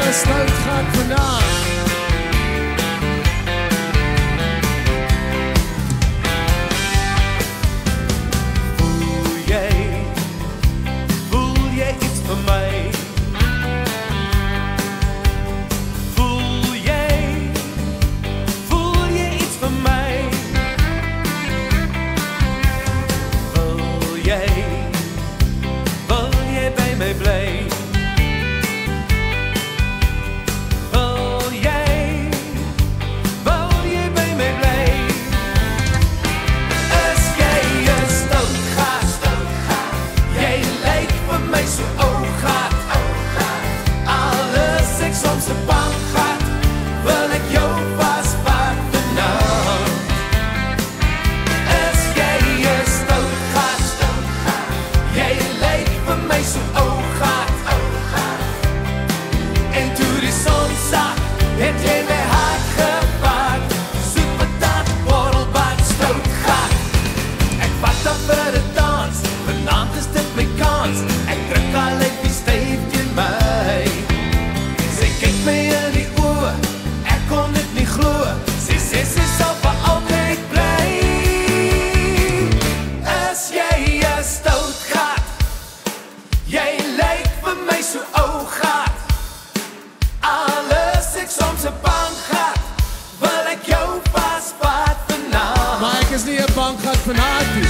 'n stout gat vandag. Voel jy iets vir my? Voel jy iets vir my? Wil jy by my bly? Wil jy by my bly? Is jy 'n stout gat? Jy lyk vir my so ou gat. Alles ek soms 'n bang gat, wil ek jou vasvat vanaand. Is jy 'n stout gat? Jy lyk vir my so ou gat. En toe die son sak, het jy my hart gevat. Soet patat, borrelbad, stout gat. Ek vat op vir 'n dans, vanaand is dit my kans. Ek druk al uit die styf teen my. Sy kyk my in die oë, ek kon dit nie glo. Sy sê sy sal vir altyd bly. Is jy 'n stout gat? Jy lyk vir my so ou gat. Alles ek soms 'n bang gat, wil ek jou vasvat vanaand. Maar ek is nie 'n bankgat van haar toe.